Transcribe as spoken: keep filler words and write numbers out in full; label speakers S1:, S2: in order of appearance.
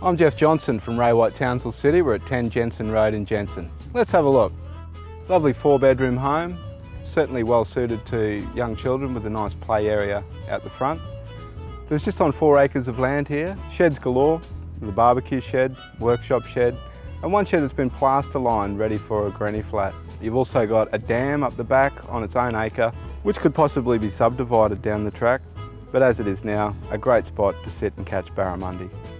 S1: I'm Jeff Johnson from Ray White Townsville City. We're at ten Jensen Road in Jensen. Let's have a look. Lovely four bedroom home, certainly well suited to young children with a nice play area out the front. There's just on four acres of land here, sheds galore, with a barbecue shed, workshop shed, and one shed that's been plaster lined ready for a granny flat. You've also got a dam up the back on its own acre, which could possibly be subdivided down the track, but as it is now, a great spot to sit and catch barramundi.